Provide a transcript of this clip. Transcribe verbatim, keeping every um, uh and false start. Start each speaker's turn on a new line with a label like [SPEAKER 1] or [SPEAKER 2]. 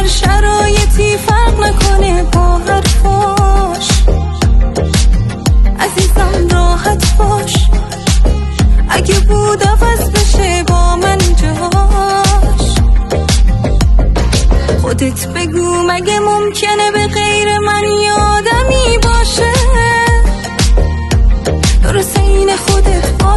[SPEAKER 1] شرایطی فرق نکنه با حرفاش. عزیزم راحت باش، اگه بود عوض بشه با من جاش. خودت بگو مگه ممکنه به غیر من یادمی باشه؟ درست این خودت باشه.